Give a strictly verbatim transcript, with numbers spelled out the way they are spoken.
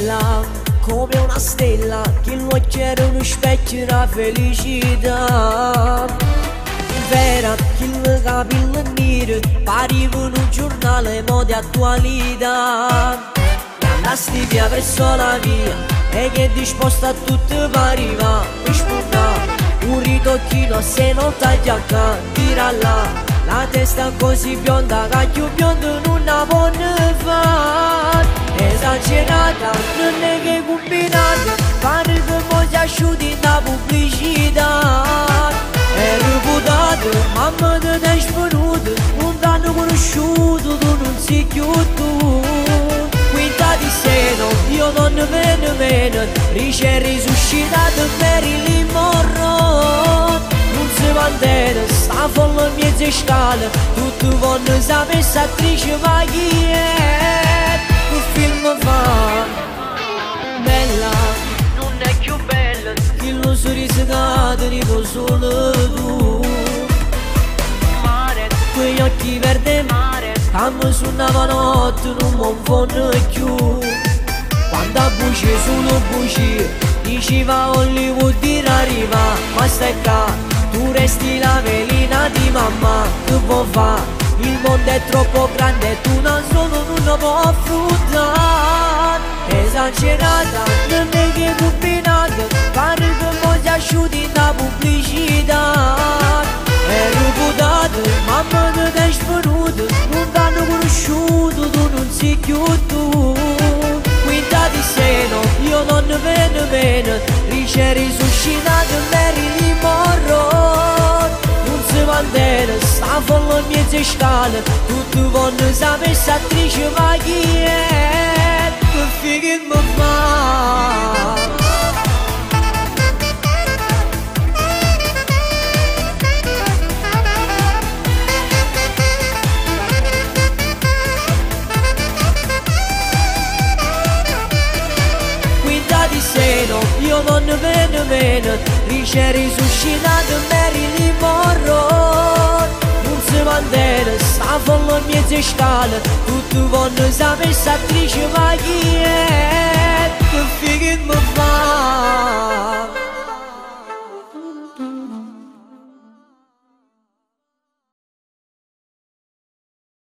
bella come una stella che l'occhio era uno specchio della felicità, vera che il capello nero pareva un giornale mo' di attualità, e andasti via verso la via e che è disposta a tutto pareva rispondere un ritocchino se non taglia a tira là. La testa così bionda, cacchio biondo non la può fare. Esagerata, non è che combinata, pare che mo' si asciuti da pubblicità. È reputato, mamma te ne è svenuto, non t'hanno conosciuto, tu non sei più tu. Quinta di seno, io non ne veno meno, rice risuscitato per il morro. Non si mantene, sta folla in mezzo a scala, tutti vogliono sapere se attrice ma chi è. Che film fa? Bella, non è più bella, che lo sorriso che arrivo solo tu. Mare, quegli occhi verde mare, come suonava notte non mi fanno più. Quando a buce solo buce, diceva Hollywood di arriva, ma stai qua. Tu resti la velina di mamma, tu puoi fare, il mondo è troppo grande, tu non solo non lo puoi affrontare. Esagerata, non è che combinata, pare che mo' si asciuti da pubblicità. È reputato, mamma te ne è svenuto, non t'hanno conosciuto, tu non sei più tu. Quinta di seno, io non ne vedo meno, rice risuscitato Marilyn Monroe. Non si mantene, sta folla in mezzo a scala, tutti vogliono sapere se attrice ma chi è. Che fighe mi fa? Io non ne vedo meno, rice risuscitato Marilyn Monroe. Non si mantene, sta folla in mezzo a scala, tutti vogliono sapere se attrice ma chi è. Che fighe mi fa?